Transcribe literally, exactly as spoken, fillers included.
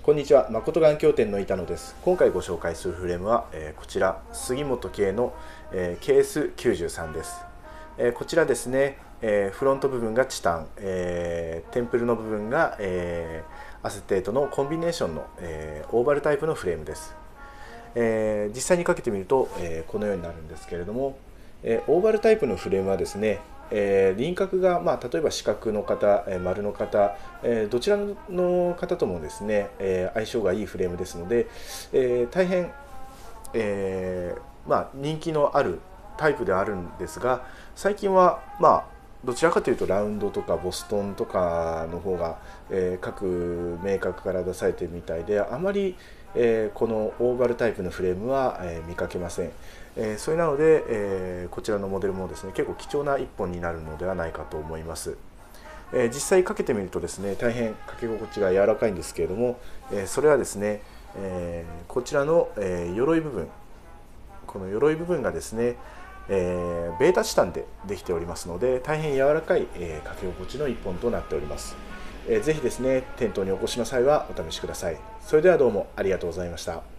こんにちは、誠眼鏡店の板野です。今回ご紹介するフレームは、えー、こちら杉本系の、えー、ケーエスきゅうじゅうさんです。えー、こちらですね、えー、フロント部分がチタン、えー、テンプルの部分が、えー、アセテートのコンビネーションの、えー、オーバルタイプのフレームです。えー、実際にかけてみると、えー、このようになるんですけれども、えー、オーバルタイプのフレームはですね、えー、輪郭が、まあ、例えば四角の方、えー、丸の方、えー、どちらの方ともですね、えー、相性がいいフレームですので、えー、大変、えーまあ、人気のあるタイプであるんですが、最近はまあどちらかというとラウンドとかボストンとかの方が、えー、各メーカーから出されているみたいで、あまり、えー、このオーバルタイプのフレームは、えー、見かけません。えー、それなので、えー、こちらのモデルもですね、結構貴重ないっぽんになるのではないかと思います。えー、実際かけてみるとですね、大変かけ心地が柔らかいんですけれども、えー、それはですね、えー、こちらの、えー、鎧部分、この鎧部分がですね、えー、ベータチタンでできておりますので、大変柔らかい、えー、かけ心地のいっぽんとなっております。えー、ぜひですね、店頭にお越しの際はお試しください。それではどうもありがとうございました。